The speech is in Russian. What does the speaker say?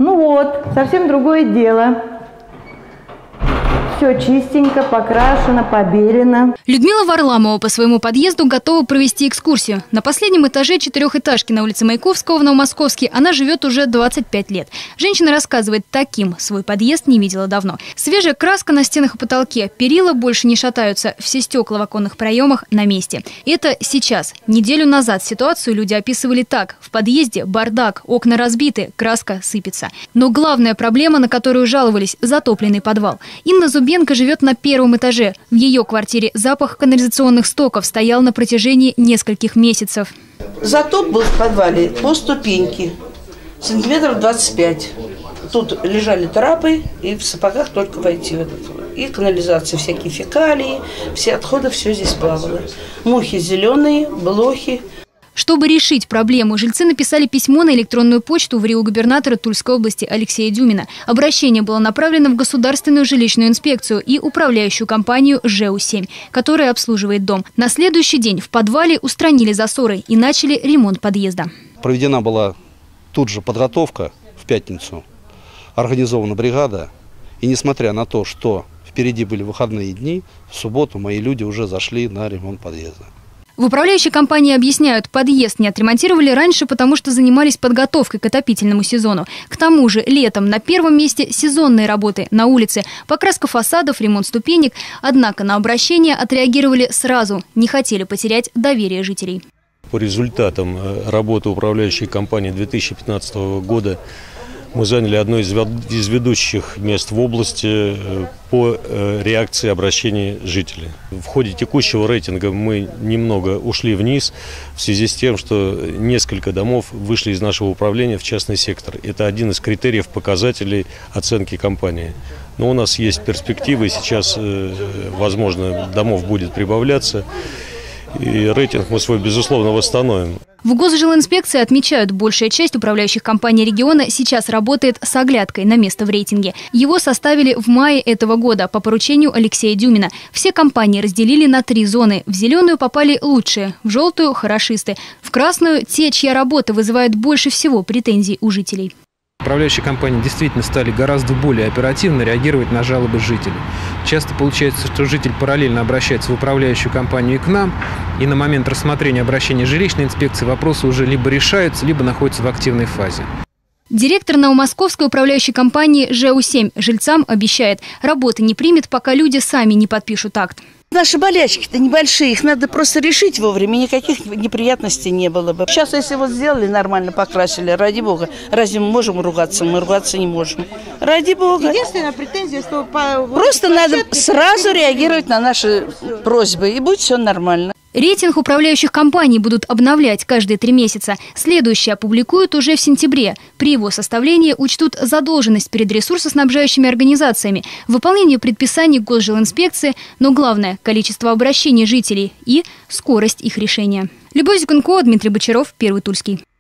Ну вот, совсем другое дело. Все чистенько, покрашено, побелено. Людмила Варламова по своему подъезду готова провести экскурсию. На последнем этаже четырехэтажки на улице Маяковского в Новомосковске она живет уже 25 лет. Женщина рассказывает, таким свой подъезд не видела давно. Свежая краска на стенах и потолке, перила больше не шатаются, все стекла в оконных проемах на месте. Это сейчас. Неделю назад ситуацию люди описывали так. В подъезде бардак, окна разбиты, краска сыпется. Но главная проблема, на которую жаловались – затопленный подвал. Инна Зубенко живет на первом этаже. В ее квартире запах канализационных стоков стоял на протяжении нескольких месяцев. Затоп был в подвале по ступеньке, сантиметров 25. Тут лежали трапы, и в сапогах только войти в этот. И канализация, всякие фекалии, все отходы, все здесь плавало. Мухи зеленые, блохи. Чтобы решить проблему, жильцы написали письмо на электронную почту в РИО губернатора Тульской области Алексея Дюмина. Обращение было направлено в Государственную жилищную инспекцию и управляющую компанию ЖЭУ-7, которая обслуживает дом. На следующий день в подвале устранили засоры и начали ремонт подъезда. Проведена была тут же подготовка в пятницу, организована бригада. И несмотря на то, что впереди были выходные дни, в субботу мои люди уже зашли на ремонт подъезда. В управляющей компании объясняют, подъезд не отремонтировали раньше, потому что занимались подготовкой к отопительному сезону. К тому же летом на первом месте сезонные работы на улице, покраска фасадов, ремонт ступенек. Однако на обращение отреагировали сразу, не хотели потерять доверие жителей. По результатам работы управляющей компании 2015 года мы заняли одно из ведущих мест в области по реакции обращений жителей. В ходе текущего рейтинга мы немного ушли вниз в связи с тем, что несколько домов вышли из нашего управления в частный сектор. Это один из критериев, показателей оценки компании. Но у нас есть перспективы, сейчас, возможно, домов будет прибавляться. И рейтинг мы свой, безусловно, восстановим. В Госжилинспекции отмечают, большая часть управляющих компаний региона сейчас работает с оглядкой на место в рейтинге. Его составили в мае этого года по поручению Алексея Дюмина. Все компании разделили на 3 зоны. В зеленую попали лучшие, в желтую – хорошисты, в красную – те, чья работа вызывает больше всего претензий у жителей. Управляющие компании действительно стали гораздо более оперативно реагировать на жалобы жителей. Часто получается, что житель параллельно обращается в управляющую компанию и к нам, и на момент рассмотрения обращения жилищной инспекции вопросы уже либо решаются, либо находятся в активной фазе. Директор Новомосковской управляющей компании ЖЭУ-7 жильцам обещает, работы не примет, пока люди сами не подпишут акт. Наши болячки-то небольшие, их надо просто решить вовремя, никаких неприятностей не было бы. Сейчас, если вот сделали, нормально покрасили, ради бога, разве мы можем ругаться? Мы ругаться не можем. Ради бога. Единственная претензия, что просто надо сразу реагировать на наши просьбы, и будет все нормально. Рейтинг управляющих компаний будут обновлять каждые 3 месяца. Следующий опубликуют уже в сентябре. При его составлении учтут задолженность перед ресурсоснабжающими организациями, выполнение предписаний Госжилинспекции, но главное – количество обращений жителей и скорость их решения. Любовь Зюганкова, Дмитрий Бочаров, Первый Тульский.